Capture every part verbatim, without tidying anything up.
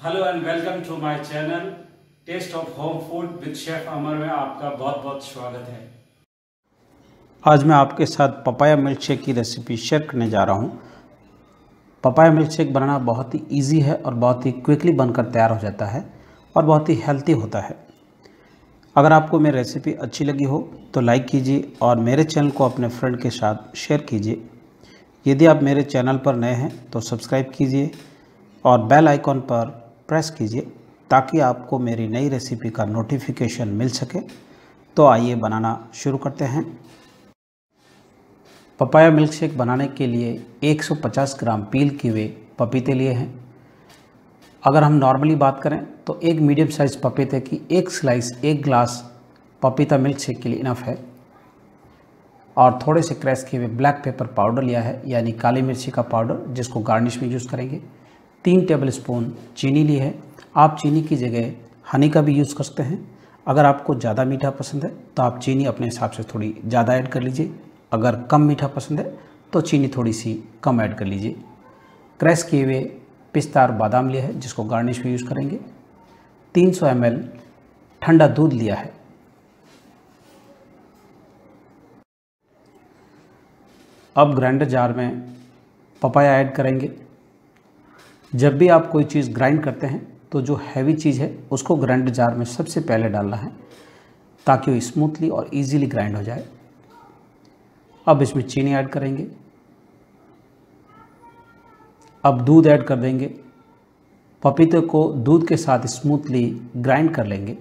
Hello and welcome to my channel taste of home food with chef Amar में आपका बहुत बहुत स्वागत है। आज मैं आपके साथ पपाया मिल्क शेक की रेसिपी शेयर करने जा रहा हूँ। पपाया मिल्क शेक बनाना बहुत ही इजी है और बहुत ही क्विकली बनकर तैयार हो जाता है और बहुत ही हेल्दी होता है। अगर आपको मेरी रेसिपी अच्छी लगी हो तो लाइक कीजिए और मेरे चैनल को अपने फ्रेंड के साथ शेयर कीजिए। यदि आप मेरे चैनल पर नए हैं तो सब्सक्राइब कीजिए और बेल आइकॉन पर प्रेस कीजिए ताकि आपको मेरी नई रेसिपी का नोटिफिकेशन मिल सके। तो आइए बनाना शुरू करते हैं। पपाया मिल्क शेक बनाने के लिए एक सौ पचास ग्राम पील किए हुए पपीते लिए हैं। अगर हम नॉर्मली बात करें तो एक मीडियम साइज़ पपीते की एक स्लाइस एक ग्लास पपीता मिल्क शेक के लिए इनफ है। और थोड़े से क्रैश किए हुए ब्लैक पेपर पाउडर लिया है, यानी काली मिर्ची का पाउडर, जिसको गार्निश में यूज़ करेंगे। तीन टेबलस्पून चीनी ली है। आप चीनी की जगह हनी का भी यूज़ कर सकते हैं। अगर आपको ज़्यादा मीठा पसंद है तो आप चीनी अपने हिसाब से थोड़ी ज़्यादा ऐड कर लीजिए। अगर कम मीठा पसंद है तो चीनी थोड़ी सी कम ऐड कर लीजिए। क्रैश किए हुए पिस्ता और बादाम लिया है, जिसको गार्निश में यूज़ करेंगे। तीन सौ एम एल ठंडा दूध लिया है। अब ग्राइंडर जार में पपाया ऐड करेंगे। जब भी आप कोई चीज़ ग्राइंड करते हैं तो जो हैवी चीज़ है उसको ग्राइंडर जार में सबसे पहले डालना है ताकि वो स्मूथली और इजीली ग्राइंड हो जाए। अब इसमें चीनी ऐड करेंगे। अब दूध ऐड कर देंगे। पपीते को दूध के साथ स्मूथली ग्राइंड कर लेंगे।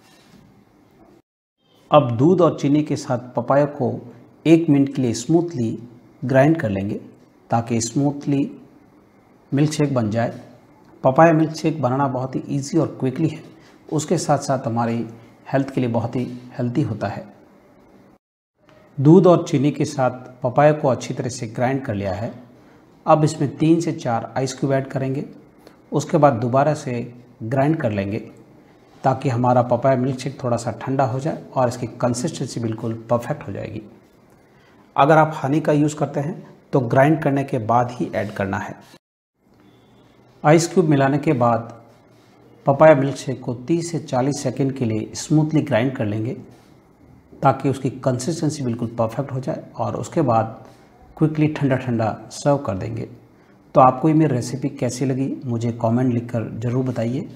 अब दूध और चीनी के साथ पपाया को एक मिनट के लिए स्मूथली ग्राइंड कर लेंगे ताकि स्मूथली मिल्क शेक बन जाए। पपाया मिल्क शेक बनाना बहुत ही इजी और क्विकली है, उसके साथ साथ हमारी हेल्थ के लिए बहुत ही हेल्दी होता है। दूध और चीनी के साथ पपाया को अच्छी तरह से ग्राइंड कर लिया है। अब इसमें तीन से चार आइस क्यूब ऐड करेंगे। उसके बाद दोबारा से ग्राइंड कर लेंगे ताकि हमारा पपाया मिल्क शेक थोड़ा सा ठंडा हो जाए और इसकी कंसिस्टेंसी बिल्कुल परफेक्ट हो जाएगी। अगर आप हनी का यूज़ करते हैं तो ग्राइंड करने के बाद ही ऐड करना है। आइस क्यूब मिलाने के बाद पपाया मिल्क शेक को तीस से चालीस सेकंड के लिए स्मूथली ग्राइंड कर लेंगे ताकि उसकी कंसिस्टेंसी बिल्कुल परफेक्ट हो जाए और उसके बाद क्विकली ठंडा ठंडा सर्व कर देंगे। तो आपको ये मेरी रेसिपी कैसी लगी मुझे कमेंट लिखकर ज़रूर बताइए।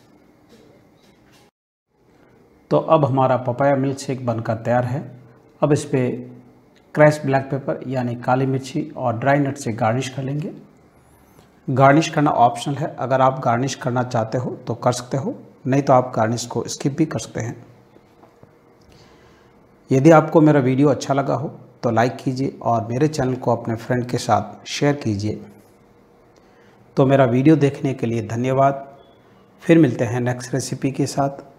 तो अब हमारा पपाया मिल्क शेक बनकर तैयार है। अब इस पर क्रैश ब्लैक पेपर यानी काली मिर्ची और ड्राई नट से गार्निश कर लेंगे। गार्निश करना ऑप्शनल है, अगर आप गार्निश करना चाहते हो तो कर सकते हो, नहीं तो आप गार्निश को स्किप भी कर सकते हैं। यदि आपको मेरा वीडियो अच्छा लगा हो तो लाइक कीजिए और मेरे चैनल को अपने फ्रेंड के साथ शेयर कीजिए। तो मेरा वीडियो देखने के लिए धन्यवाद। फिर मिलते हैं नेक्स्ट रेसिपी के साथ।